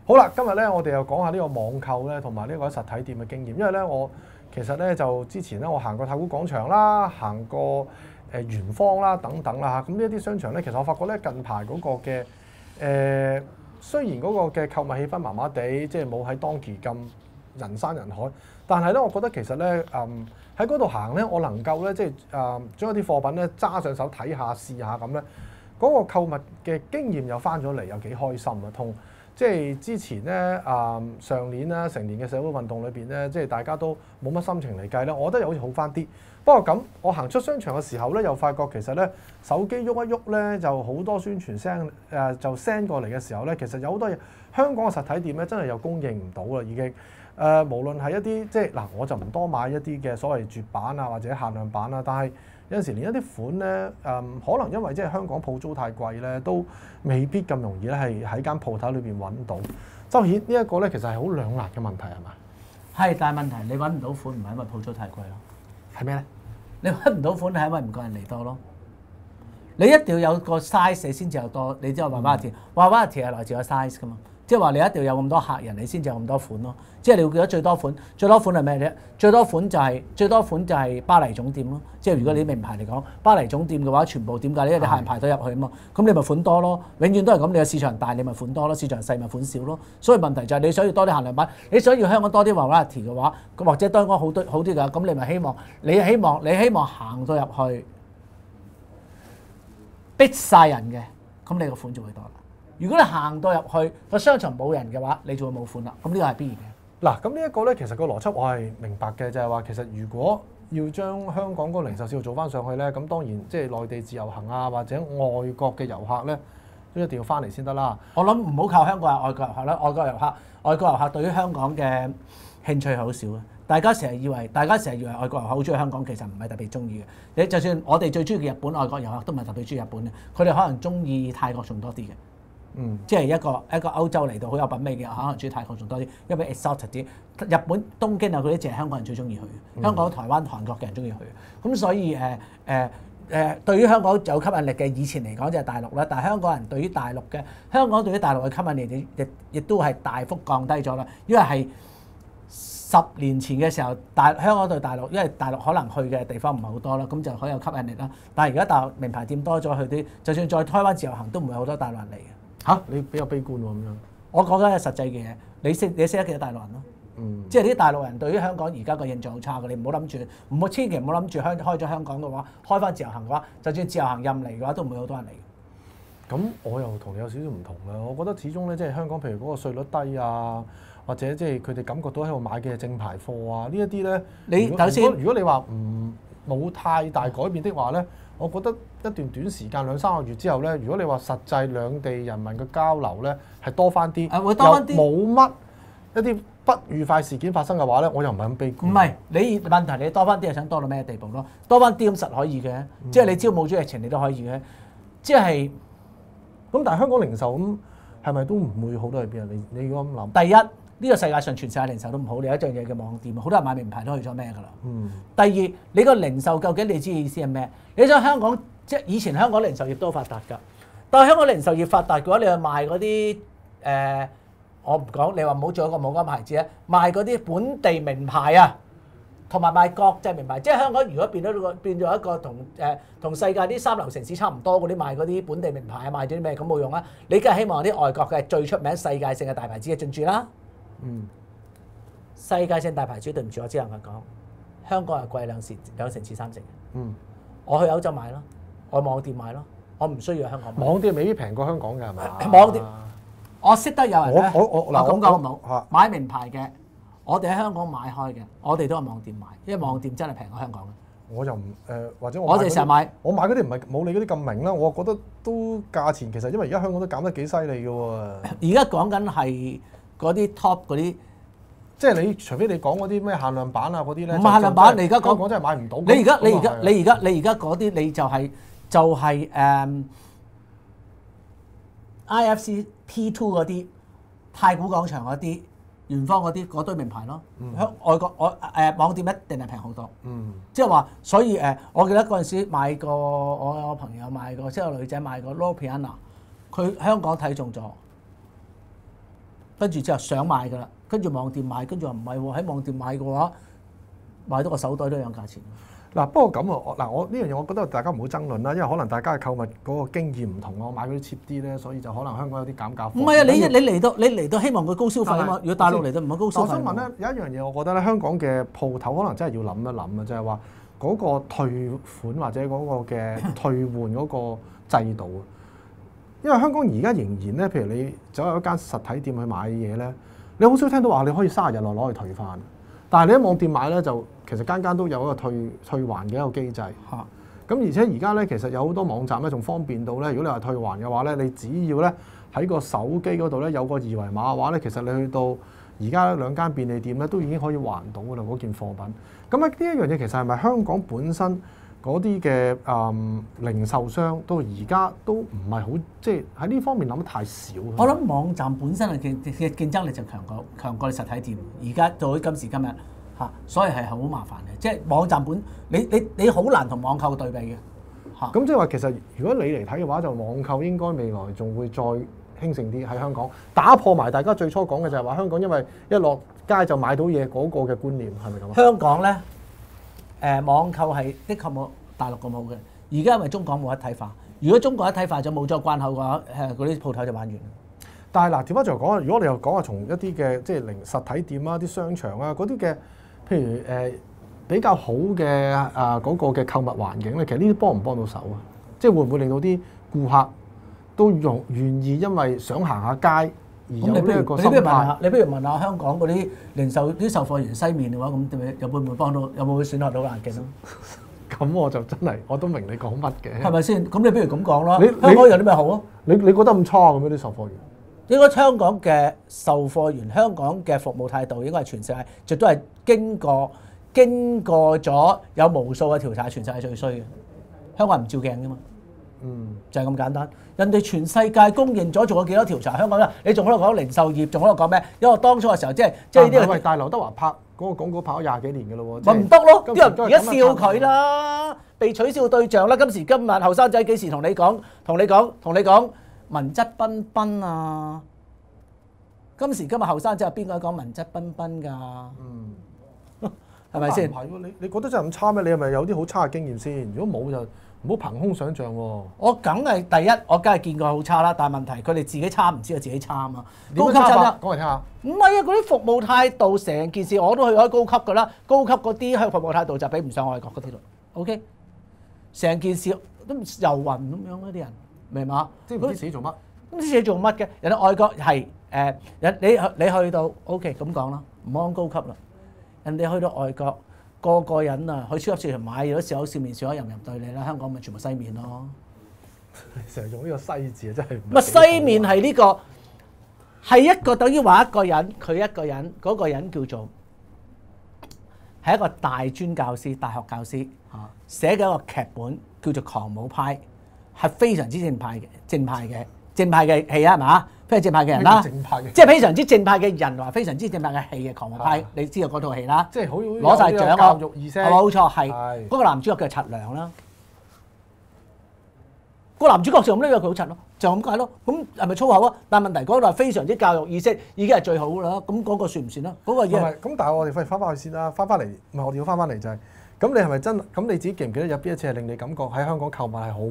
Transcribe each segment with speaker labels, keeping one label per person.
Speaker 1: 好啦，今日咧我哋又講下呢個網購咧，同埋呢個實體店嘅經驗。因為咧我其實咧就之前咧我行過太古廣場啦，行過圓方啦等等啦嚇。咁呢一啲商場咧，其實我發覺咧近排嗰個嘅雖然嗰個嘅購物氣氛麻麻地，即係冇喺當期咁人山人海，但係咧我覺得其實咧喺嗰度行咧，我能夠咧即係將一啲貨品咧揸上手睇下試下咁咧，嗰個購物嘅經驗又翻咗嚟，又幾開心啊！同即係之前咧上年啦，成年嘅社會運動裏邊咧，即係大家都冇乜心情嚟計咧，我覺得又好似好翻啲。不過咁，我行出商場嘅時候咧，又發覺其實咧手機喐一喐咧，就好多宣傳聲就 send 過嚟嘅時候咧，其實有好多嘢香港嘅實體店咧，真係又供應唔到啦，已經。無論係一啲即係嗱，我就唔多買一啲嘅所謂絕版啊或者限量版啦，但係有陣時連一啲款咧可能因為即係香港鋪租太貴咧，都未必咁容易咧係喺間鋪頭裏邊揾到。周顯呢一個咧，其實係好兩難嘅問題係嘛？
Speaker 2: 係，但係問題你揾唔到款，唔係因為鋪租太貴咯。
Speaker 1: 係咩咧？
Speaker 2: 你揾唔到款係因為唔夠人嚟多咯。你一定要有個 size 你先至有多，你知道variety係來自個 size 噶嘛。即係話你一定要有咁多客人，你先至有咁多款咯。即係你會見到最多款係咩啫？最多款就係巴黎總店咯。即係如果你名牌嚟講，巴黎總店嘅話，全部點解？因為你客人排隊入去啊嘛。咁你咪款多咯。永遠都係咁，你嘅市場大，你咪款多咯；市場細咪款少咯。所以問題就係你想要多啲限量版，你想要香港多啲 variety 嘅話，或者香港好啲㗎，咁你咪希望行到入去逼晒人嘅，咁你個款就會多啦。如果你行到入去個商場冇人嘅話，你就會冇款啦。咁呢個係必然嘅。
Speaker 1: 嗱，咁呢一個咧，其實個邏輯我係明白嘅，就係話其實如果要將香港嗰個零售市道做翻上去咧，咁當然即係內地自由行啊，或者外國嘅遊客咧，都一定要翻嚟先得啦。
Speaker 2: 我諗唔好靠香港人，外國遊客啦，外國遊客對於香港嘅興趣好少啊。大家成日以為外國遊客好中意香港，其實唔係特別中意嘅。你就算我哋最中意嘅日本外國遊客都唔係特別中意日本嘅，佢哋可能中意泰國仲多啲嘅。即係一個歐洲嚟到好有品味嘅，可能中意泰國仲多啲，因為 exotic 啲。日本東京啊嗰啲，淨係香港人最中意去。香港、台灣、韓國嘅人中意去。咁所以對於香港有吸引力嘅，以前嚟講就係大陸啦。但係香港對於大陸嘅吸引力亦都係大幅降低咗啦。因為係10年前嘅時候，香港對大陸，因為大陸可能去嘅地方唔係好多啦，咁就可以有吸引力啦。但係而家大陸名牌店多咗，去啲就算再開翻自由行，都唔會好多大陸人嚟嘅。
Speaker 1: 嚇，你比較悲觀喎咁樣。
Speaker 2: 我講緊係實際嘅嘢，你識得幾多大陸人咯？即係啲大陸人對於香港而家個印象好差嘅，你唔好諗住，千祈唔好諗住開咗香港嘅話，開翻自由行嘅話，就算自由行任嚟嘅話，都唔會好多人嚟嘅。
Speaker 1: 咁我又同你有少少唔同啦，我覺得始終咧，即係香港譬如嗰個稅率低啊，或者即係佢哋感覺到喺度買嘅係正牌貨啊，呢一啲咧，如果你話冇太大改變的話咧，我覺得一段短時間2-3個月之後咧，如果你話實際兩地人民嘅交流咧係多翻啲，
Speaker 2: 會多翻啲，
Speaker 1: 冇乜一啲不愉快事件發生嘅話咧，我又唔係咁悲觀。
Speaker 2: 唔係你問題，你多翻啲係想多到咩地步咯？多翻啲咁實可以嘅，即係你只要冇咗疫情，你都可以嘅。即係
Speaker 1: 咁，但係香港零售咁係咪都唔會好多去邊啊？你如果咁諗，
Speaker 2: 第一。呢個世界上全世界零售都唔好，你有一樣嘢叫網店，好多人買名牌都去咗咩㗎啦。第二，你個零售究竟你知意思係咩？你想香港即係以前香港零售業都發達㗎，但係香港零售業發達嘅話，你去賣嗰啲我唔講，你話唔好做一個冇嗰牌子咧，賣嗰啲本地名牌啊，同埋賣國際名牌，即係香港如果變咗一個同世界啲三流城市差唔多嗰啲賣嗰啲本地名牌啊，賣咗啲咩咁冇用啊？你梗係希望啲外國嘅最出名世界性嘅大牌子嘅進駐啦。世界性大牌子對唔住，我只能夠講，香港係貴2成至3成。我去歐洲買咯，我網店買咯，我唔需要香港買。網
Speaker 1: 店未必平過香港㗎係咪？
Speaker 2: 網店我識得有人咧，
Speaker 1: 我
Speaker 2: 咁講好唔好？買名牌嘅，我哋喺香港買開嘅，我哋都係網店買，因為網店真係平過香港嘅。
Speaker 1: 我又唔或者
Speaker 2: 我哋成日買，
Speaker 1: 我買嗰啲唔係冇你嗰啲咁明啦，我覺得都價錢其實因為而家香港都減得幾犀利嘅喎。
Speaker 2: 而家講緊係。嗰啲 top 嗰啲，
Speaker 1: 即係你除非你講嗰啲咩限量版啊嗰啲咧，
Speaker 2: 唔係限量版，你而家
Speaker 1: 講真係買唔到。
Speaker 2: 你而家嗰啲你就係IFC P2 嗰啲，太古廣場嗰啲，元芳嗰啲嗰堆名牌咯。外國網店一定係平好多。即係話，所以我記得嗰陣時買過，我有朋友買過，即係有女仔買過 Loro Piana，佢香港睇中咗。 跟住之後想買㗎啦，跟住網店買，跟住話唔係喎，喺網店買嘅話，買到個手袋都一樣價錢。
Speaker 1: 嗱，不過咁啊，我呢樣嘢我覺得大家唔好爭論啦，因為可能大家嘅購物嗰個經驗唔同，我買嗰啲 cheap 啲咧，所以就可能香港有啲減價。
Speaker 2: 唔係啊，你嚟到希望佢高消費啊嘛，如果大陸嚟到唔係高消費。
Speaker 1: 我想問咧，有一樣嘢，我覺得咧，香港嘅鋪頭可能真係要諗一諗啊，就係話嗰個退款或者嗰個嘅退換嗰個制度啊。因為香港而家仍然咧，譬如你走入一間實體店去買嘢咧，你好少聽到話你可以30日內攞去退翻。但係你喺網店買咧，就其實間間都有一個退還嘅一個機制。嚇！咁而且而家咧，其實有好多網站咧，仲方便到咧。如果你話退還嘅話咧，你只要咧喺個手機嗰度咧有個二維碼嘅話咧，其實你去到而家2間便利店咧，都已經可以還到㗎啦嗰件貨品。咁啊，呢一樣嘢其實係咪香港本身嗰啲嘅零售商到而家都唔係好，即係喺呢方面諗得太少？
Speaker 2: 我諗網站本身嘅競爭力就強過你實體店。而家到咗今時今日嚇，所以係好麻煩嘅。即係網站你好難同網購對比嘅嚇。
Speaker 1: 咁即係話其實如果你嚟睇嘅話，就網購應該未來仲會再興盛啲喺香港，打破埋大家最初講嘅就係話香港因為一落街就買到嘢嗰個嘅觀念係咪咁啊？
Speaker 2: 香港咧網購係的確冇大陸咁好嘅。而家因為中港冇一體化，如果中國一體化咗冇咗關口嘅話，嗰啲鋪頭就玩完。但係嗱，調翻轉嚟講，如果你又講話從一啲嘅即係實體店啊、啲商場啊嗰啲嘅，譬如比較好嘅嗰個嘅購物環境咧，其實呢啲幫唔幫到手啊？即係會唔會令到啲顧客都願意因為想行下街而有呢一個心態？ 你不如問下香港嗰啲零售啲售貨員西面嘅話，咁又會唔會幫到？有冇會損害到環境咯？
Speaker 1: 咁我就真係我都明你講乜嘅。係
Speaker 2: 咪先？咁你不如咁講咯。香港有啲咩好啊？
Speaker 1: 你覺得咁差咁樣啲售貨員？
Speaker 2: 應該香港嘅售貨員，香港嘅服務態度應該係全世界，絕對係經過咗有無數嘅調查，全世界最衰嘅。香港人唔照鏡㗎嘛，就係咁簡單。人哋全世界公認咗做過幾多調查，香港咧你仲喺度講零售業，仲喺度講咩？因為我當初嘅時候即係呢啲。喂，
Speaker 1: 但係劉德華拍嗰個廣告拍咗20幾年㗎咯喎。
Speaker 2: 咪唔得咯！啲人而家笑佢啦，被取笑對象啦。今時今日後生仔幾時同你講文質彬彬啊！今時今日後生仔有邊個講文質彬彬㗎？係咪先？
Speaker 1: 唔係喎，你覺得真係咁差咩？你係咪有啲好差嘅經驗先？如果冇就唔好憑空想像喎。我
Speaker 2: 梗係見過好差啦，但係問題佢哋自己差唔知道自己差啊嘛。
Speaker 1: 高級差法，講嚟聽下。
Speaker 2: 唔係啊，嗰啲服務態度成件事我都去開高級㗎啦，高級嗰啲喺服務態度就比唔上外國嗰啲咯。OK， 成件事都遊魂咁樣嗰啲人。明嘛？
Speaker 1: 即係唔知自己做乜，
Speaker 2: 唔知自己做乜嘅。人哋外國係你去到 OK 咁講啦，唔好講高級啦。人哋去到外國，個人啊去超級市場買咗笑口笑面笑口吟吟對你啦。香港咪全部西面咯。
Speaker 1: 成日用呢個西字啊，真係。
Speaker 2: 咪西面係呢個係一個等於話一個人，佢一個人嗰個人叫做係一個大專教師、大學教師寫嘅一個劇本叫做《狂舞派》。係非常之正派嘅戲啊，係嘛？非常正派嘅人啦，即係非常之正派嘅人話非常之正派嘅戲嘅狂舞派，你知道嗰套戲啦，
Speaker 1: 即係好
Speaker 2: 攞晒獎啊！
Speaker 1: 教育意識
Speaker 2: 冇錯，係嗰個男主角叫陳良啦。個男主角就咁呢個佢好柒咯，就咁解咯。咁係咪粗口啊？但係問題嗰度係非常之教育意識，已經係最好啦。咁嗰個算唔算啊？嗰個嘢
Speaker 1: 咁，但係我哋翻返去先啦，翻返嚟唔係我哋要翻返嚟就係咁。你係咪真？咁你自己記唔記得有邊一次係令你感覺喺香港購物係好？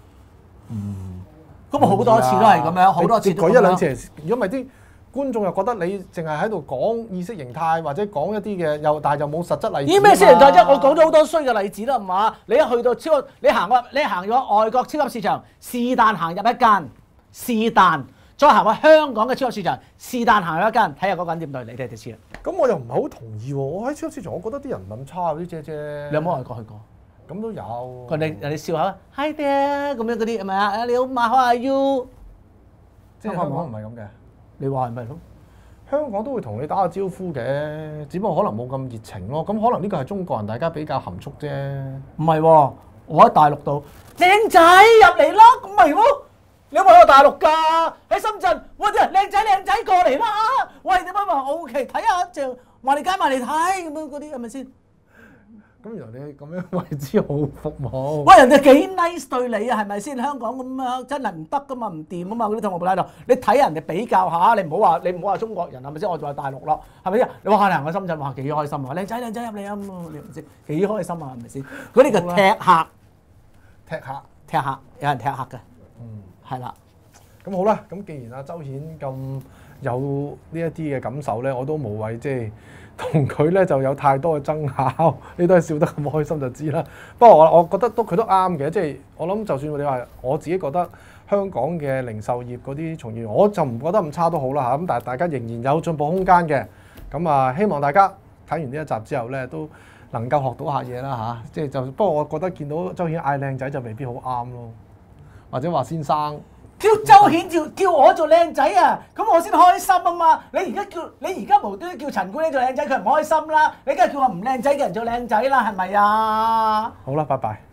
Speaker 2: 咁好多次都係咁樣，好多次都
Speaker 1: 舉一兩次。如果唔係啲觀眾又覺得你淨係喺度講意識形態，或者講一啲嘅但係又冇實質例子。
Speaker 2: 咩意識形態啫？我講咗好多衰嘅例子啦，係嘛？你一去到你行咗外國超級市場，是但行入一間，是但再行去香港嘅超級市場，是但行入一間，睇下嗰個人點對你哋就知啦。
Speaker 1: 咁我又唔係好同意喎。我喺超級市場，我覺得啲人唔咁差，啲姐姐。
Speaker 2: 你有冇外國去過？
Speaker 1: 咁都有，
Speaker 2: 人哋笑下 ，Hi there 咁樣嗰啲係咪啊？你好嘛 ，How are you？
Speaker 1: 即係香港唔係咁嘅。
Speaker 2: 你話係咪咯？
Speaker 1: 香港都會同你打個招呼嘅，只不過可能冇咁熱情咯。咁可能呢個係中國人，大家比較含蓄啫。
Speaker 2: 唔係喎，我喺大陸度，靚仔入嚟啦，咁咪咯。你有冇去過大陸㗎？喺深圳，我啲人靚仔過嚟啦。喂，點解話 OK？睇下就話你街埋嚟睇咁樣嗰啲係咪先？
Speaker 1: 咁原來你咁樣為之好服務。
Speaker 2: 喂，人哋幾 nice 對你啊，係咪先？香港咁啊，真係唔得噶嘛，唔掂啊嘛，嗰啲同學喺度，你睇人哋比較下，你唔好話中國人係咪先？我就話大陸咯，係咪先？你話行去深圳話幾開心啊，靚仔入嚟啊，你係咪先？幾開心啊，係咪先？嗰啲叫踢客，踢客，有人踢客嘅，係啦。
Speaker 1: 咁好啦，咁既然阿周顯咁有呢一啲嘅感受咧，我都無謂即係同佢咧就有太多嘅爭拗，你都係笑得咁開心就知啦。不過我覺得佢都啱嘅，即係我諗就算你話我自己覺得香港嘅零售業嗰啲從業員，我就唔覺得咁差都好啦嚇。咁但係大家仍然有進步空間嘅，咁啊希望大家睇完呢一集之後咧都能夠學到下嘢啦嚇。即係就不過我覺得見到周顯嗌靚仔就未必好啱咯，或者話先生。
Speaker 2: 叫周顯叫我做靚仔啊，咁我先開心啊嘛！你而家無端端叫陳冠希做靚仔，佢唔開心啦！你梗係叫我唔靚仔嘅人做靚仔啦，係咪啊？
Speaker 1: 好啦，拜拜。